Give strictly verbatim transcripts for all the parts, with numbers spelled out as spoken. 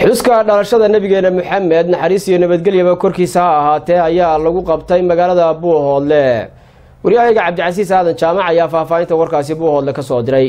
xuska dhalashada nabigeena Maxamed naxariis iyo nabadgelyo korkiisa ha ahaatee ayaa lagu qabtay magaalada Buuhoodle. Wariyayga Cabdicasiis Aadan Jaamac ayaa faahfaahinta warkaasi Buuhoodle ka soo diray.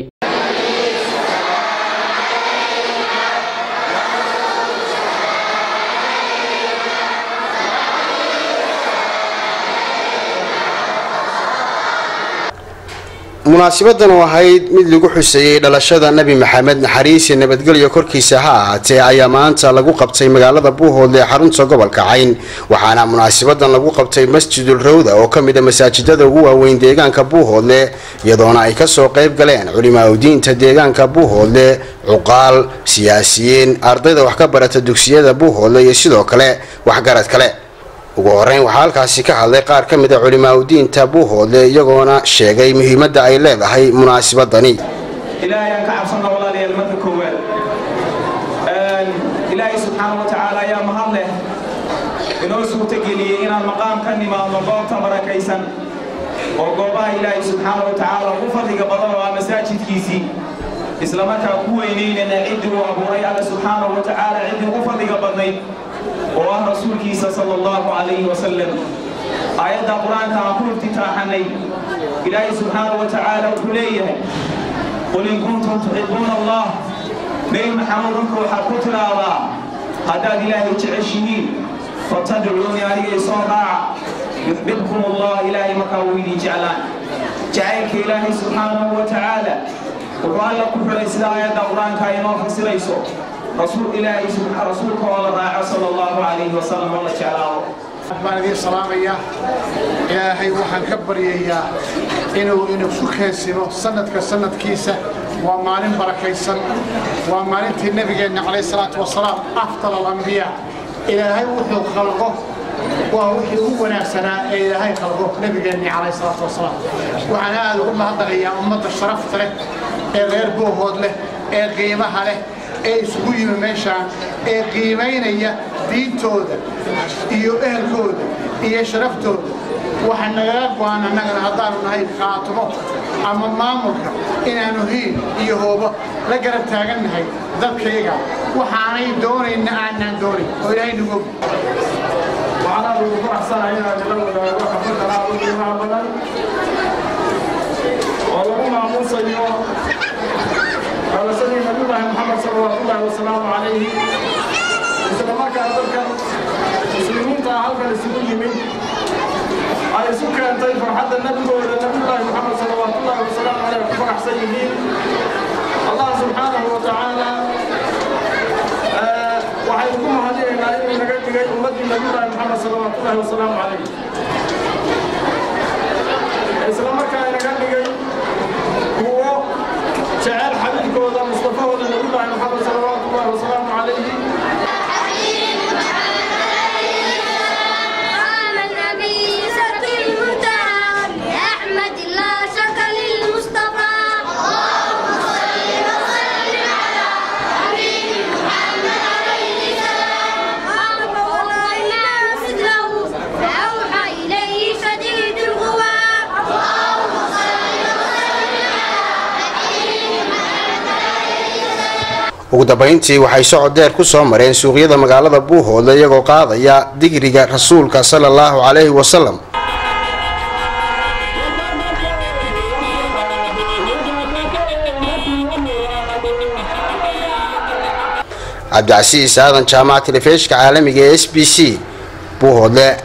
munaasabadan waxay mid lagu xuseeyay dhalashada nabi maxamed naxariis iyo nabadgelyo korkiisa ha ahaatee ayaa maanta lagu qabtay magaalada Buuhoodle xarunta gobolka Cayn waxaana munaasabadan lagu qabtay Masjidul Rawda oo kamid ah masaajidada ugu waaweyn deegaanka Buuhoodle iyadoona ay ka soo qayb galeen culimada diinta deegaanka Buuhoodle cuqaal siyaasiyiin ardayda wax ka barata dugsiyada Buuhoodle iyo sidoo kale waxgarad kale ugu horeyn waxa halkaasi ka hadlay qaar ka mid ah culimada diinta Buuhoodle iyagoona sheegay muhiimadda ay leedahay munaasabadani. ilaahay ka cabsana walaalayaal marka koowaad een ilaahay subhanahu wa ta'ala ya mahadle inoo suurta geliyay inaan maqaam ka nimaadno goobta barakaysan oo goobaha ilaahay subhanahu wa ta'ala ugu fadhiga badan oo masaajidkiisii isla markaa ku weyneynayna cidii uu abuuray Allah subhanahu wa ta'ala cidii ugu fadhiga badnayd oo rasuulkiisa sallallahu alayhi wa sallam ayada quraanka ku iftitaaxanay ilaahay subhanahu wa ta'ala wuxuu leeyahay qul in kuntum tuhibbuna allah nabi muhammad waxa ku tiraada hadaad ilaahay jeceshiin fatad'uuni alayhi sawaa yuhibbukum allah ilaahay makawidi ja'lan ja'alka ilaahay subhanahu wa ta'ala qur'aan ku xulay sida ayada quraanka inoo fasirayso رسول الله سبحانه رسولك الله صلى الله عليه وسلم والله تعالى أحمد ذي السلامية إلهي وحن كبر يا إنه إنه سكيسينه سنة كسنة كيسة ومالين بركيسا ومالين النبي عليه الصلاة والسلام أفضل الأنبياء إلهي وحي خلقه ووحي هو ناسنا إلهي خلقه نبي عليه الصلاة والسلام وعلى هذا أمة هذا يا أمة الشرف له غير بوهود له قيمها له ee isugu yimi meeshaan ee qiimeynaya diintooda iyo ehelkooda iyo sharaftooda waxa naga go'aan annaga haddaan nahay qaatimo ama maamulka inaanu hiin iyo hoobo la garab taagannahay dadkayga waxaanay doonayna aanan doonin oo ilaahay nagu waxaana ugu faraxsanahay inaad la wadaago xafladana ugu qiimaha badan oo lagu maamuusayo على سيدنا نبي الله محمد صلى الله عليه وسلم عليه إذا ما كان ذلك المسلمين تعالوا لسبيل يمين على سكان طيب حتى النبي نبي الله محمد صلى الله عليه وسلم عليه فرح سيدين الله سبحانه وتعالى وحيكم هذه الآية من قد جاء أمة النبي الله محمد صلى الله عليه وسلم عليه إذا ما كان قد جاء هو شعر حبيبك وذا مصطفى وذا نبي الله محمد صلى الله عليه وسلم عليه قام النبي سرق المنتهى أحمد الله شك للمصطفى اللهم صل وسلم على حبيب محمد عليه السلام قام فوضعنا صدره فأوحى إليه شديد القوى اللهم صل ugu dambeyntii waxay socod dheer ku soo mareen suuqyada magaalada Buuhoodle iyagoo qaadaya digriga rasuulka sallallahu alayhi wa sallam Cabdicasiis Aadan Jaamac telefishinka caalamiga ee S B C Buuhoodle.